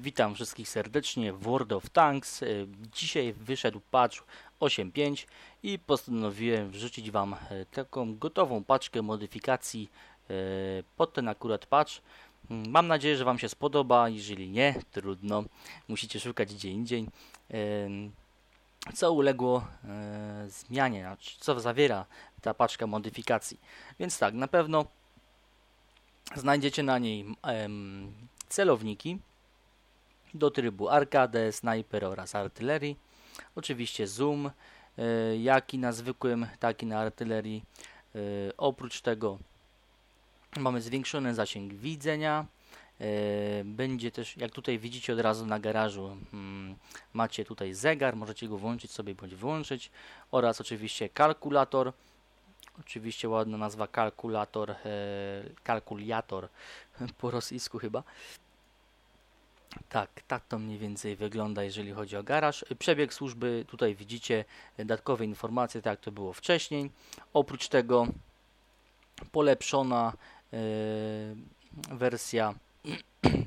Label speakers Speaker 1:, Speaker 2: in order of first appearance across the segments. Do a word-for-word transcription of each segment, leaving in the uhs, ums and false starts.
Speaker 1: Witam wszystkich serdecznie w World of Tanks. Dzisiaj wyszedł patch osiem pięć i postanowiłem wrzucić Wam taką gotową paczkę modyfikacji pod ten akurat patch. Mam nadzieję, że Wam się spodoba. Jeżeli nie, trudno. Musicie szukać gdzie indziej. Co uległo zmianie, znaczy co zawiera ta paczka modyfikacji. Więc tak, na pewno znajdziecie na niej celowniki do trybu arcade, sniper oraz artylerii. Oczywiście zoom, y, jak i na zwykłym, tak i na artylerii. Y, oprócz tego mamy zwiększony zasięg widzenia. Y, będzie też, jak tutaj widzicie od razu na garażu, mm, macie tutaj zegar, możecie go włączyć sobie bądź wyłączyć. Oraz oczywiście kalkulator. Oczywiście ładna nazwa kalkulator, y, kalkuliator po rosyjsku chyba. Tak, tak to mniej więcej wygląda, jeżeli chodzi o garaż. Przebieg służby, tutaj widzicie dodatkowe informacje, tak jak to było wcześniej. Oprócz tego polepszona yy, wersja, yy,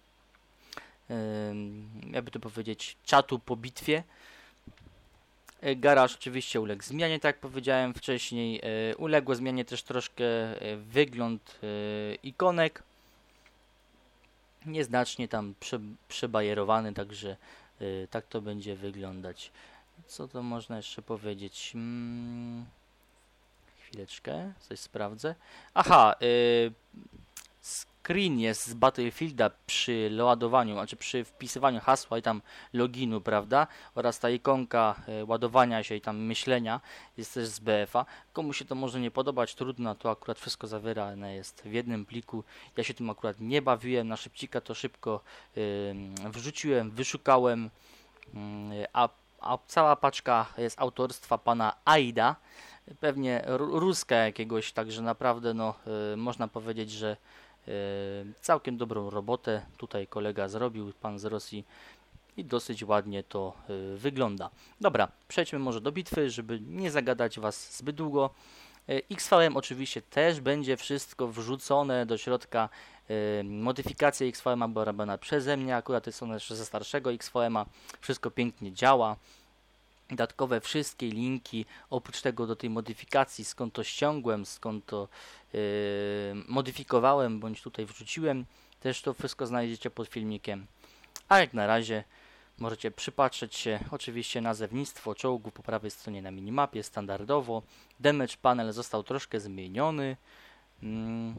Speaker 1: jakby to powiedzieć, czatu po bitwie. Garaż oczywiście uległ zmianie, tak jak powiedziałem wcześniej. Yy, uległo zmianie też troszkę yy, wygląd yy, ikonek. Nieznacznie tam prze, przebajerowany, także y, tak to będzie wyglądać. Co to można jeszcze powiedzieć? Hmm, chwileczkę, coś sprawdzę. Aha, y, screen jest z Battlefielda przy ładowaniu, znaczy przy wpisywaniu hasła i tam loginu, prawda? Oraz ta ikonka y, ładowania się i tam myślenia jest też z B F a. Komu się to może nie podobać, trudno, to akurat wszystko zawierane jest w jednym pliku. Ja się tym akurat nie bawiłem, na szybcika to szybko y, wrzuciłem, wyszukałem, y, a, a cała paczka jest autorstwa pana Aida, pewnie ruska jakiegoś, także naprawdę no, y, można powiedzieć, że całkiem dobrą robotę tutaj kolega zrobił, pan z Rosji, i dosyć ładnie to y, wygląda. Dobra, przejdźmy może do bitwy, żeby nie zagadać Was zbyt długo. Y, X V M oczywiście też będzie wszystko wrzucone do środka. Y, modyfikacja X V M była robiona przeze mnie, akurat jest ona jeszcze ze starszego X V M a. Wszystko pięknie działa. Dodatkowe wszystkie linki, oprócz tego do tej modyfikacji, skąd to ściągłem, skąd to yy, modyfikowałem, bądź tutaj wrzuciłem, też to wszystko znajdziecie pod filmikiem. A jak na razie możecie przypatrzeć się, oczywiście nazewnictwo czołgu po prawej stronie na minimapie, standardowo. Damage panel został troszkę zmieniony. Hmm.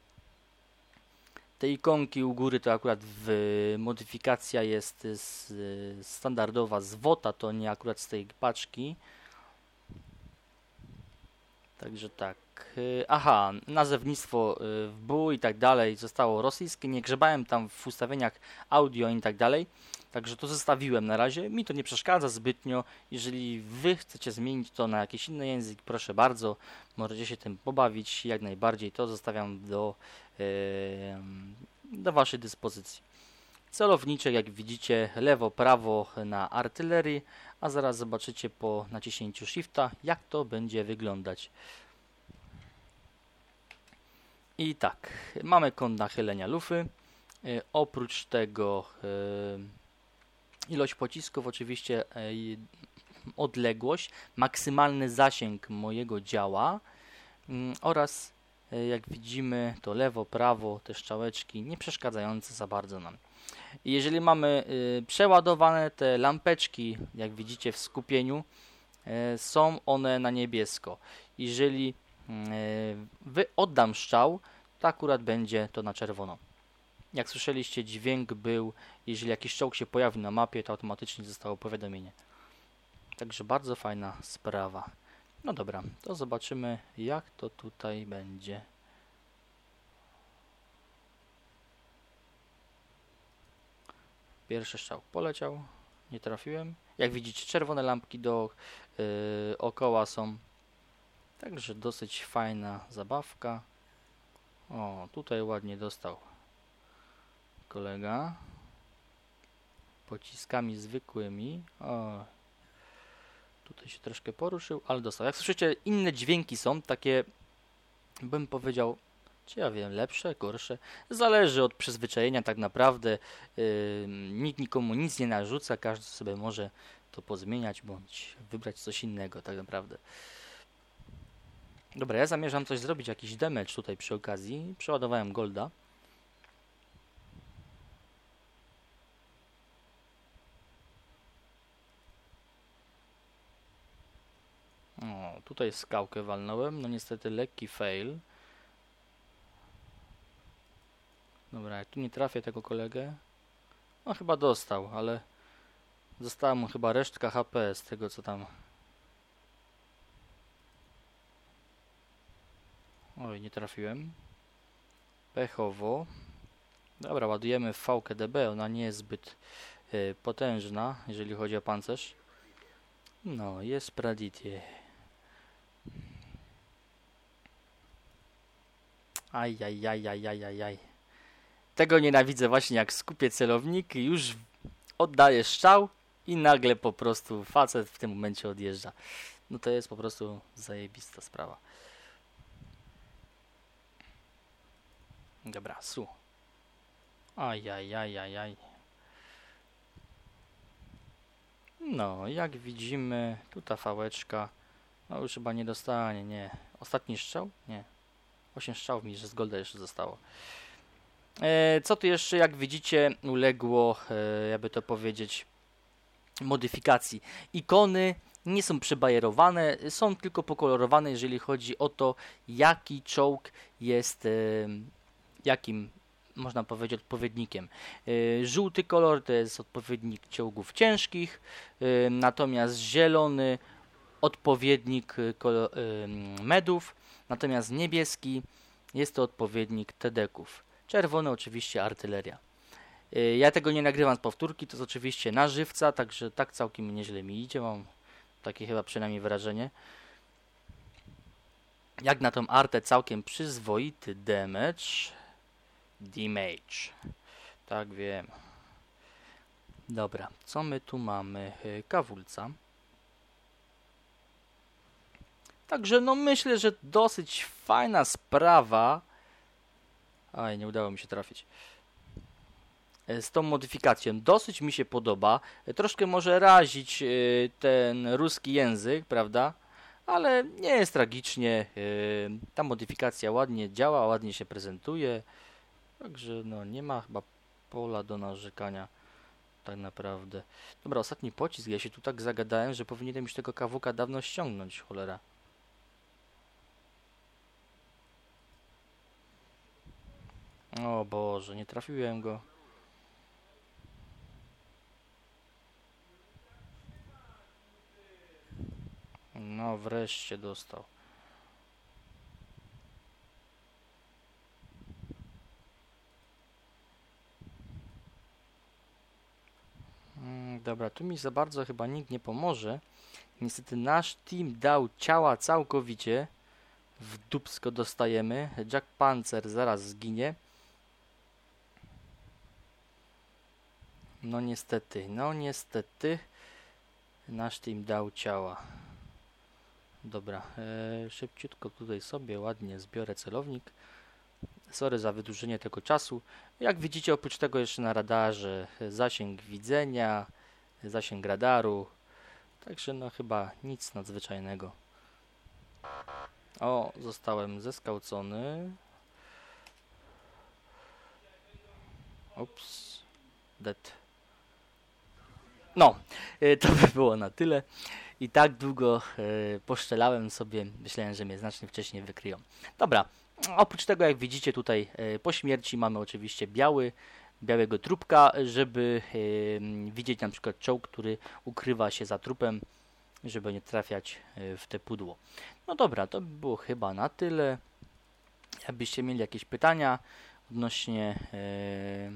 Speaker 1: Te ikonki u góry to akurat w, modyfikacja jest z, standardowa z WOTA, to nie akurat z tej paczki. Także tak. Aha, nazewnictwo w B U i tak dalej zostało rosyjskie. Nie grzebałem tam w ustawieniach audio i tak dalej. Także to zostawiłem na razie. Mi to nie przeszkadza zbytnio. Jeżeli Wy chcecie zmienić to na jakiś inny język, proszę bardzo. Możecie się tym pobawić. Jak najbardziej to zostawiam do, yy, do Waszej dyspozycji. Celownicze, jak widzicie, lewo, prawo na artylerii, a zaraz zobaczycie po naciśnięciu Shifta, jak to będzie wyglądać. I tak, mamy kąt nachylenia lufy. Yy, oprócz tego yy, ilość pocisków, oczywiście yy, odległość, maksymalny zasięg mojego działa yy, oraz yy, jak widzimy to lewo, prawo, te strzałeczki nie przeszkadzające za bardzo nam. Jeżeli mamy y, przeładowane te lampeczki, jak widzicie w skupieniu, y, są one na niebiesko. Jeżeli y, wy oddam strzał, to akurat będzie to na czerwono. Jak słyszeliście, dźwięk był, jeżeli jakiś czołg się pojawił na mapie, to automatycznie zostało powiadomienie. Także bardzo fajna sprawa. No dobra, to zobaczymy, jak to tutaj będzie. Pierwszy strzał poleciał, nie trafiłem. Jak widzicie, czerwone lampki dookoła yy, są. Także dosyć fajna zabawka. O, tutaj ładnie dostał kolega. Pociskami zwykłymi. O, tutaj się troszkę poruszył, ale dostał. Jak słyszycie, inne dźwięki są, takie, bym powiedział, Czy ja wiem, lepsze, gorsze? Zależy od przyzwyczajenia tak naprawdę. Yy, nikt nikomu nic nie narzuca, każdy sobie może to pozmieniać bądź wybrać coś innego tak naprawdę. Dobra, ja zamierzam coś zrobić, jakiś damage tutaj przy okazji. Przeładowałem golda. O, tutaj skałkę walnąłem, no niestety lekki fail. Dobra, jak tu nie trafię tego kolegę, no chyba dostał, ale została mu chyba resztka H P z tego co tam. Oj, nie trafiłem. Pechowo. Dobra, ładujemy w V K D B, ona nie jest zbyt y, potężna, jeżeli chodzi o pancerz. No, jest praditie. Aj, aj, aj, aj, aj, aj, aj. Tego nienawidzę właśnie, jak skupię celownik i już oddaję strzał i nagle po prostu facet w tym momencie odjeżdża. No to jest po prostu zajebista sprawa. Dobra, su. Aj, aj, aj, aj, aj. No, jak widzimy, tu ta fałeczka. No już chyba nie dostanie, nie. Ostatni strzał? Nie. osiem strzałów mi, że z golda jeszcze zostało. E, co tu jeszcze, jak widzicie, uległo, e, jakby to powiedzieć, modyfikacji. Ikony nie są przebajerowane, są tylko pokolorowane, jeżeli chodzi o to, jaki czołg jest, e, jakim, można powiedzieć, odpowiednikiem. E, żółty kolor to jest odpowiednik czołgów ciężkich, e, natomiast zielony odpowiednik kolor, e, medów, natomiast niebieski jest to odpowiednik tedeków. Czerwony oczywiście artyleria. Ja tego nie nagrywam z powtórki, to jest oczywiście na żywca, także tak całkiem nieźle mi idzie, mam takie chyba przynajmniej wrażenie. Jak na tą artę całkiem przyzwoity damage. Damage. Tak wiem. Dobra, co my tu mamy? Kawulca. Także no myślę, że dosyć fajna sprawa. Aj, nie udało mi się trafić. Z tą modyfikacją dosyć mi się podoba. Troszkę może razić ten ruski język, prawda? Ale nie jest tragicznie. Ta modyfikacja ładnie działa, ładnie się prezentuje. Także no nie ma chyba pola do narzekania tak naprawdę. Dobra, ostatni pocisk. Ja się tu tak zagadałem, że powinienem już tego kawuka dawno ściągnąć, cholera. O Boże, nie trafiłem go. No wreszcie dostał. Mm, dobra, tu mi za bardzo chyba nikt nie pomoże. Niestety nasz team dał ciała całkowicie. W dupsko dostajemy. Jack Panzer zaraz zginie. No niestety, no niestety. Nasz team dał ciała. Dobra, e, szybciutko tutaj sobie ładnie zbiorę celownik. Sorry za wydłużenie tego czasu. Jak widzicie, oprócz tego jeszcze na radarze zasięg widzenia, zasięg radaru. Także no chyba nic nadzwyczajnego. O, zostałem zeskałcony. Ups. Dead. No, to by było na tyle. I tak długo y, poszczelałem sobie, myślałem, że mnie znacznie wcześniej wykryją. Dobra, oprócz tego jak widzicie tutaj y, po śmierci mamy oczywiście biały, białego trupka, żeby y, widzieć na przykład czołg, który ukrywa się za trupem, żeby nie trafiać y, w te pudło. No dobra, to by było chyba na tyle. Jakbyście mieli jakieś pytania odnośnie y,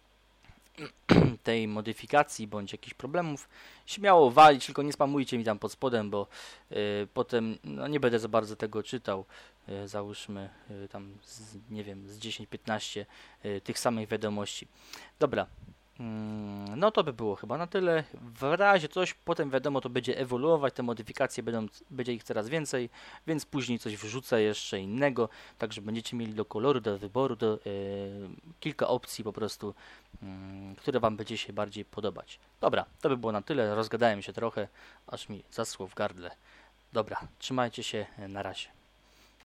Speaker 1: tej modyfikacji bądź jakichś problemów, śmiało walić, tylko nie spamujcie mi tam pod spodem, bo y, potem no, nie będę za bardzo tego czytał. Y, załóżmy y, tam z, nie wiem, z dziesięć piętnaście y, tych samych wiadomości. Dobra, mm, no to by było chyba na tyle. W razie coś, potem wiadomo, to będzie ewoluować, te modyfikacje będą, będzie ich coraz więcej, więc później coś wrzucę jeszcze innego, także będziecie mieli do koloru, do wyboru, do yy, kilka opcji po prostu, yy, które Wam będzie się bardziej podobać. Dobra, to by było na tyle, rozgadałem się trochę, aż mi zaschło w gardle. Dobra, trzymajcie się, na razie.